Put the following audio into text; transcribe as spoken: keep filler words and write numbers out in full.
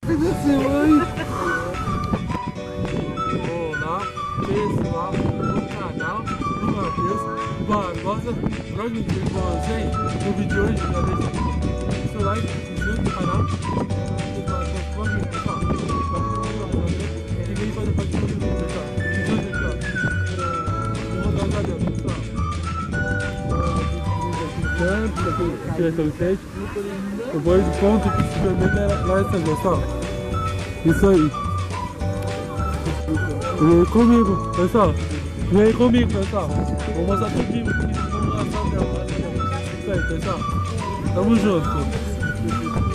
Desceu aí. Olá, pessoal do canal do Matheus Barbosa. Logo em dia com vocês. No vídeo de hoje, já deixa o seu like, se inscreva no canal. Vamos, pessoal. Ninguém faz a parte do vídeo, pessoal. Então, aqui, ó. Vou rodar os aviões, pessoal. Aqui vai ser o sete. Depois do ponto que se vermelho lá essa pessoal. Isso aí. Vem comigo, pessoal. Vem comigo, pessoal. Vou mostrar tudinho aqui. Vamos lá, só. Isso aí, pessoal. Tamo junto.